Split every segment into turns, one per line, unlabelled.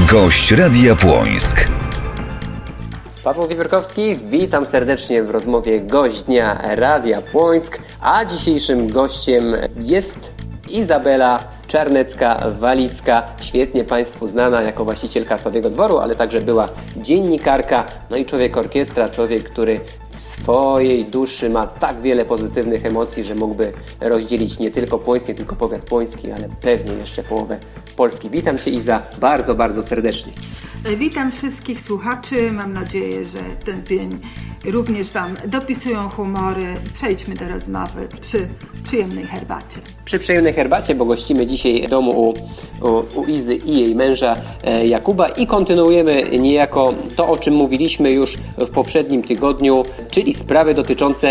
Gość Radia Płońsk.
Paweł Wiewiórkowski, witam serdecznie w rozmowie Gość Dnia Radia Płońsk, a dzisiejszym gościem jest Izabela Czarnecka-Walicka, świetnie Państwu znana jako właścicielka Słabiego Dworu, ale także była dziennikarka, no i człowiek orkiestra, człowiek, który w swojej duszy ma tak wiele pozytywnych emocji, że mógłby rozdzielić nie tylko Płońsk, nie tylko powiat płoński, ale pewnie jeszcze połowę Polski. Witam Cię, Iza, bardzo, bardzo serdecznie.
Witam wszystkich słuchaczy. Mam nadzieję, że ten dzień również Wam dopisują humory. Przejdźmy do rozmowy przy przyjemnej herbacie.
Przy przyjemnej herbacie, bo gościmy dzisiaj w domu u Izy i jej męża Jakuba i kontynuujemy niejako to, o czym mówiliśmy już w poprzednim tygodniu, czyli sprawy dotyczące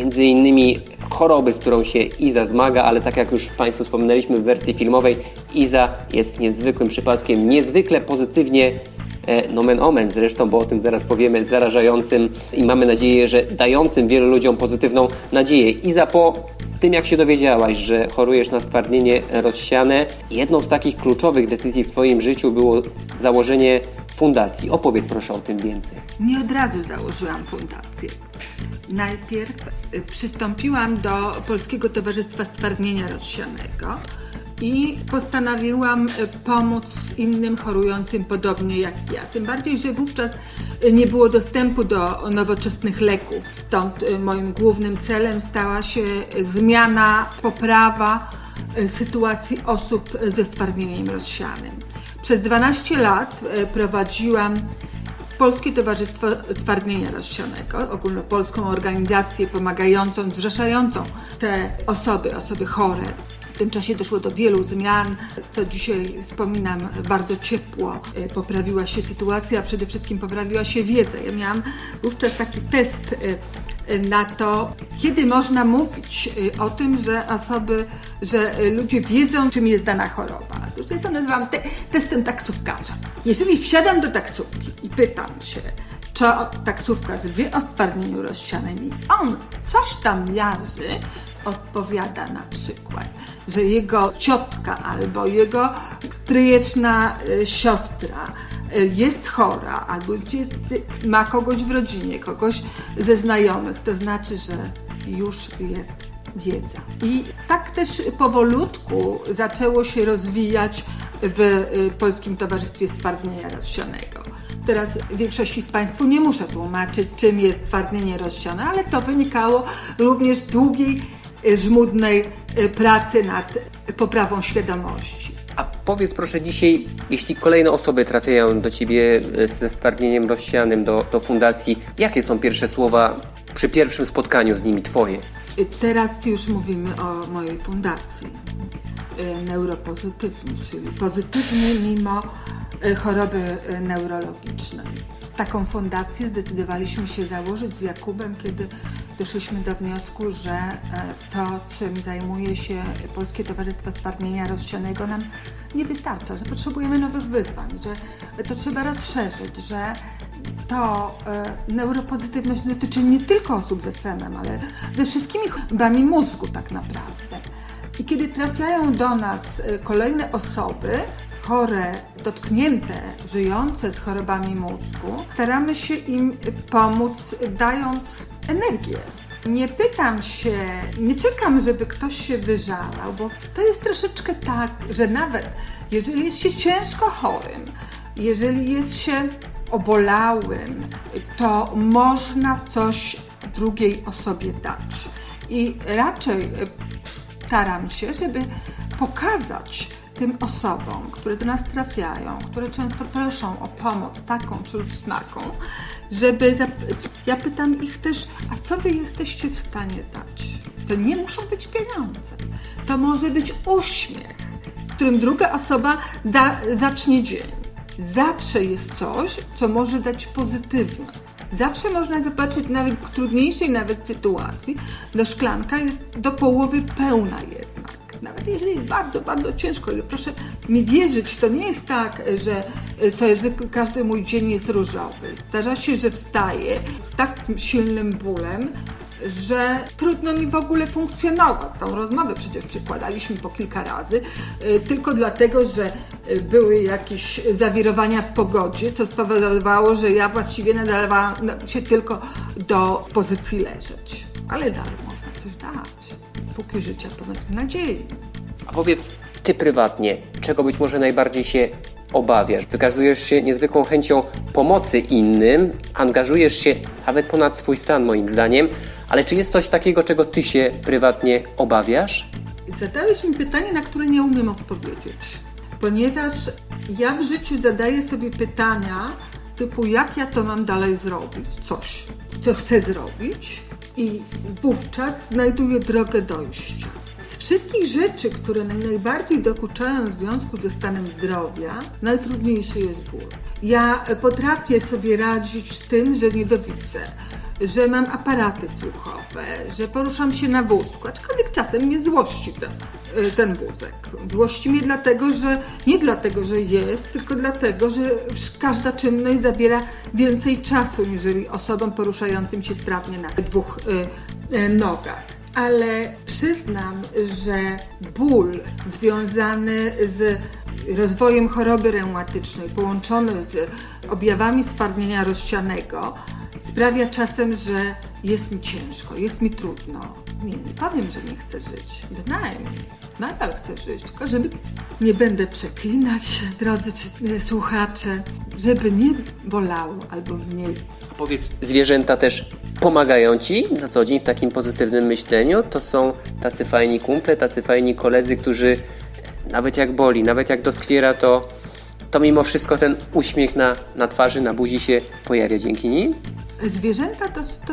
m.in. choroby, z którą się Iza zmaga, ale tak jak już Państwu wspomnieliśmy w wersji filmowej, Iza jest niezwykłym przypadkiem, niezwykle pozytywnie, nomen omen zresztą, bo o tym zaraz powiemy, zarażającym i mamy nadzieję, że dającym wielu ludziom pozytywną nadzieję. Iza, po tym jak się dowiedziałaś, że chorujesz na stwardnienie rozsiane, jedną z takich kluczowych decyzji w Twoim życiu było założenie fundacji. Opowiedz proszę o tym więcej.
Nie od razu założyłam fundację. Najpierw przystąpiłam do Polskiego Towarzystwa Stwardnienia Rozsianego i postanowiłam pomóc innym chorującym podobnie jak ja. Tym bardziej, że wówczas nie było dostępu do nowoczesnych leków. Stąd moim głównym celem stała się zmiana, poprawa sytuacji osób ze stwardnieniem rozsianym. Przez 12 lat prowadziłam Polskie Towarzystwo Stwardnienia Rozsianego, ogólnopolską organizację pomagającą, zrzeszającą te osoby chore. W tym czasie doszło do wielu zmian, co dzisiaj wspominam bardzo ciepło. Poprawiła się sytuacja, a przede wszystkim poprawiła się wiedza. Ja miałam wówczas taki test na to, kiedy można mówić o tym, że ludzie wiedzą, czym jest dana choroba. To nazywam testem taksówkarza. Jeżeli wsiadam do taksówki i pytam się, czy taksówkarz wie o stwardnieniu rozsianym i on coś tam jarzy, odpowiada na przykład, że jego ciotka albo jego stryjeczna siostra jest chora albo ma kogoś w rodzinie, kogoś ze znajomych, to znaczy, że już jest wiedza. I tak też powolutku zaczęło się rozwijać w Polskim Towarzystwie Stwardnienia Rozsianego. Teraz większości z Państwu nie muszę tłumaczyć, czym jest stwardnienie rozsiane, ale to wynikało również z długiej, żmudnej pracy nad poprawą świadomości.
A powiedz proszę dzisiaj, jeśli kolejne osoby trafiają do Ciebie ze stwardnieniem rozsianym do fundacji, jakie są pierwsze słowa przy pierwszym spotkaniu z nimi Twoje?
Teraz już mówimy o mojej fundacji. Neuropozytywni, czyli pozytywni mimo choroby neurologicznej. Taką fundację zdecydowaliśmy się założyć z Jakubem, kiedy doszliśmy do wniosku, że to, czym zajmuje się Polskie Towarzystwo Stwardnienia Rozsianego, nam nie wystarcza, że potrzebujemy nowych wyzwań, że to trzeba rozszerzyć, że to neuropozytywność dotyczy nie tylko osób z SM-em, ale ze wszystkimi chorobami mózgu tak naprawdę. I kiedy trafiają do nas kolejne osoby chore, dotknięte, żyjące z chorobami mózgu, staramy się im pomóc, dając energię. Nie pytam się, nie czekam, żeby ktoś się wyżalał, bo to jest troszeczkę tak, że nawet jeżeli jest się ciężko chorym, jeżeli jest się obolałym, to można coś drugiej osobie dać. I raczej staram się, żeby pokazać tym osobom, które do nas trafiają, które często proszą o pomoc taką czy smaką, ja pytam ich też, a co wy jesteście w stanie dać? To nie muszą być pieniądze. To może być uśmiech, w którym druga osoba zacznie dzień. Zawsze jest coś, co może dać pozytywne. Zawsze można zobaczyć nawet w trudniejszej sytuacji, że szklanka jest do połowy pełna jednak. Nawet jeżeli jest bardzo, bardzo ciężko. I proszę mi wierzyć, to nie jest tak, że każdy mój dzień jest różowy. Zdarza się, że wstaję z tak silnym bólem, że trudno mi w ogóle funkcjonować. Tą rozmowę przecież przekładaliśmy po kilka razy, tylko dlatego, że były jakieś zawirowania w pogodzie, co spowodowało, że ja właściwie nadawałam się tylko do pozycji leżeć. Ale dalej można coś dać, póki życia ponad nadziei.
A powiedz, ty prywatnie, czego być może najbardziej się obawiasz? Wykazujesz się niezwykłą chęcią pomocy innym, angażujesz się nawet ponad swój stan, moim zdaniem, ale czy jest coś takiego, czego ty się prywatnie obawiasz?
Zadałeś mi pytanie, na które nie umiem odpowiedzieć, ponieważ ja w życiu zadaję sobie pytania typu, jak ja to mam dalej zrobić, coś, co chcę zrobić, i wówczas znajduję drogę dojścia. Z wszystkich rzeczy, które najbardziej dokuczają w związku ze stanem zdrowia, najtrudniejszy jest ból. Ja potrafię sobie radzić z tym, że niedowidzę, że mam aparaty słuchowe, że poruszam się na wózku, aczkolwiek czasem mnie złości ten wózek. Złości mnie nie dlatego, że jest, tylko dlatego, że każda czynność zabiera więcej czasu niż osobom poruszającym się sprawnie na dwóch nogach. Ale przyznam, że ból związany z rozwojem choroby reumatycznej, połączony z objawami stwardnienia rozsianego, sprawia czasem, że jest mi ciężko, jest mi trudno. Nie powiem, że nie chcę żyć. Bynajmniej. Nadal chcę żyć, tylko żeby nie będę przeklinać, drodzy słuchacze, żeby nie bolało albo mniej.
A powiedz, zwierzęta też pomagają ci na co dzień w takim pozytywnym myśleniu? To są tacy fajni kumple, tacy fajni koledzy, którzy nawet jak boli, nawet jak doskwiera, to mimo wszystko ten uśmiech na twarzy, na buzi się pojawia dzięki nim?
Zwierzęta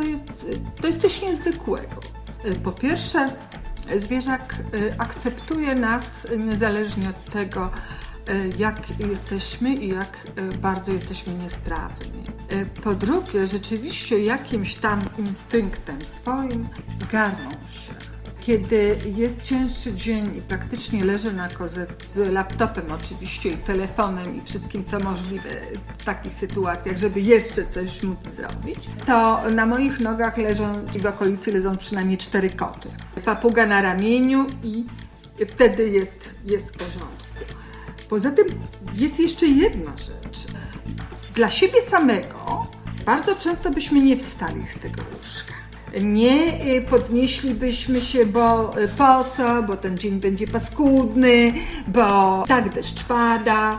to jest coś niezwykłego. Po pierwsze, zwierzak akceptuje nas niezależnie od tego, jak jesteśmy i jak bardzo jesteśmy niesprawni. Po drugie, rzeczywiście jakimś tam instynktem swoim garną się. Kiedy jest cięższy dzień i praktycznie leżę na kozę z laptopem oczywiście i telefonem i wszystkim co możliwe w takich sytuacjach, żeby jeszcze coś móc zrobić, to na moich nogach leżą i w okolicy leżą przynajmniej 4 koty. Papuga na ramieniu i wtedy jest w porządku. Poza tym jest jeszcze jedna rzecz. Dla siebie samego bardzo często byśmy nie wstali z tego łóżka. Nie podnieślibyśmy się, bo bo ten dzień będzie paskudny, bo tak deszcz pada,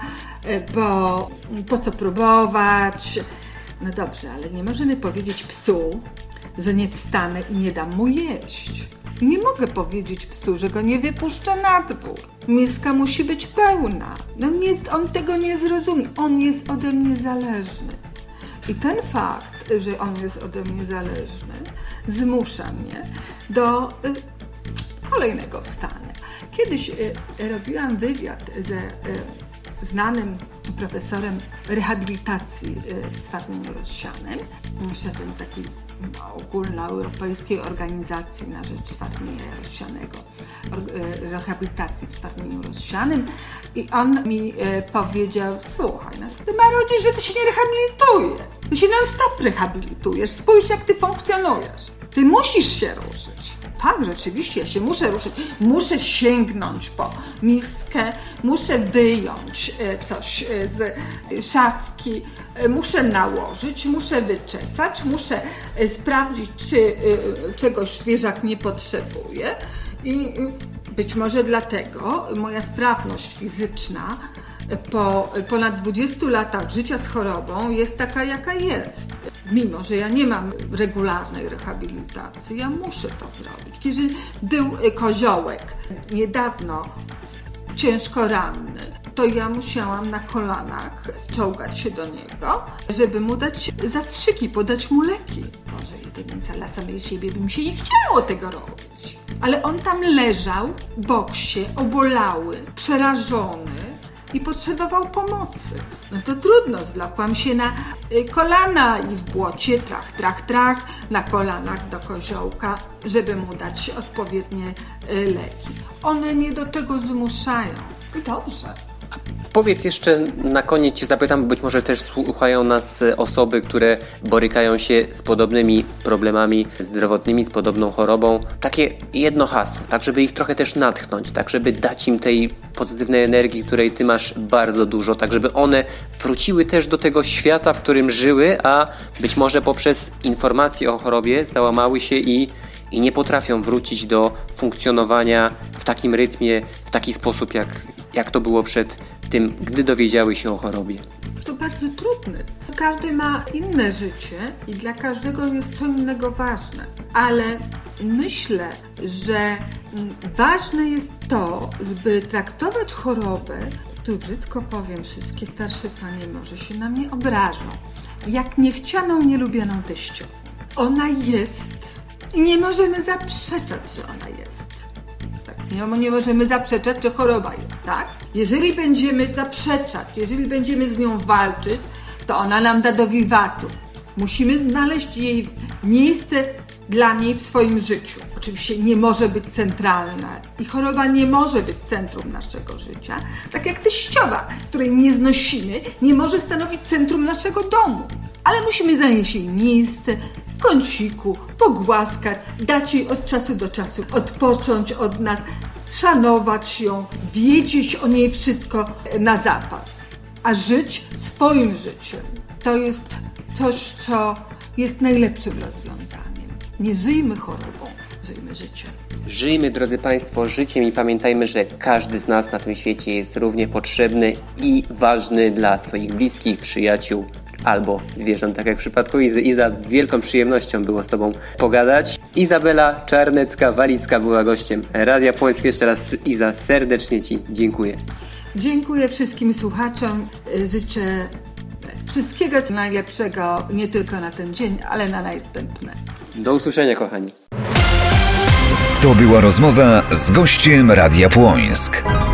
bo po co próbować. No dobrze, ale nie możemy powiedzieć psu, że nie wstanę i nie dam mu jeść. Nie mogę powiedzieć psu, że go nie wypuszczę na dwór. Miska musi być pełna. On tego nie zrozumie. On jest ode mnie zależny. I ten fakt, że on jest ode mnie zależny, zmusza mnie do kolejnego wstania. Kiedyś robiłam wywiad ze znanym profesorem rehabilitacji w stwardnieniu rozsianym, szefem takiej ogólnoeuropejskiej organizacji na rzecz stwardnienia rozsianego, rehabilitacji w stwardnieniu rozsianym, i on mi powiedział: słuchaj, ty marudzisz, że ty się nie rehabilitujesz, ty się non-stop rehabilitujesz, spójrz jak ty funkcjonujesz, ty musisz się ruszyć. Tak, rzeczywiście, ja się muszę ruszyć, muszę sięgnąć po miskę, muszę wyjąć coś z szafki, muszę nałożyć, muszę wyczesać, muszę sprawdzić, czy czegoś zwierzak nie potrzebuje, i być może dlatego moja sprawność fizyczna po ponad 20 latach życia z chorobą jest taka, jaka jest. Mimo że ja nie mam regularnej rehabilitacji, ja muszę to zrobić. Kiedy był koziołek niedawno ciężko ranny, to ja musiałam na kolanach czołgać się do niego, żeby mu dać zastrzyki, podać mu leki. Boże jedynica, dla samej siebie by mi się nie chciało tego robić. Ale on tam leżał w boksie, obolały, przerażony i potrzebował pomocy. No to trudno, zwlokłam się na kolana i w błocie trach, na kolanach do koziołka, żeby mu dać odpowiednie leki. One mnie do tego zmuszają. I dobrze.
Powiedz jeszcze na koniec, Cię zapytam, być może też słuchają nas osoby, które borykają się z podobnymi problemami zdrowotnymi, z podobną chorobą. Takie jedno hasło, tak żeby ich trochę też natchnąć, tak żeby dać im tej pozytywnej energii, której Ty masz bardzo dużo, tak żeby one wróciły też do tego świata, w którym żyły, a być może poprzez informacje o chorobie załamały się i nie potrafią wrócić do funkcjonowania w takim rytmie, w taki sposób, jak to było przed tym, gdy dowiedziały się o chorobie.
To bardzo trudne. Każdy ma inne życie i dla każdego jest co innego ważne. Ale myślę, że ważne jest to, żeby traktować chorobę, tu brzydko powiem, wszystkie starsze panie może się na mnie obrażą, jak niechcianą, nielubianą teściową. Ona jest i nie możemy zaprzeczać, że ona jest. Nie możemy zaprzeczać, że choroba jest, tak? Jeżeli będziemy zaprzeczać, jeżeli będziemy z nią walczyć, to ona nam da do wiwatu. Musimy znaleźć jej miejsce dla niej w swoim życiu. Oczywiście nie może być centralna i choroba nie może być centrum naszego życia. Tak jak teściowa, której nie znosimy, nie może stanowić centrum naszego domu. Ale musimy znaleźć jej miejsce w kąciku, pogłaskać, dać jej od czasu do czasu odpocząć od nas, szanować ją, wiedzieć o niej wszystko na zapas. A żyć swoim życiem to jest coś, co jest najlepszym rozwiązaniem. Nie żyjmy chorobą, żyjmy życiem.
Żyjmy, drodzy Państwo, życiem i pamiętajmy, że każdy z nas na tym świecie jest równie potrzebny i ważny dla swoich bliskich, przyjaciół albo zwierząt, tak jak w przypadku Izy. Iza, wielką przyjemnością było z Tobą pogadać. Izabela Czarnecka-Walicka była gościem Radia Płońsk. Jeszcze raz, Iza, serdecznie Ci dziękuję.
Dziękuję wszystkim słuchaczom. Życzę wszystkiego najlepszego nie tylko na ten dzień, ale na następne.
Do usłyszenia, kochani.
To była rozmowa z gościem Radia Płońsk.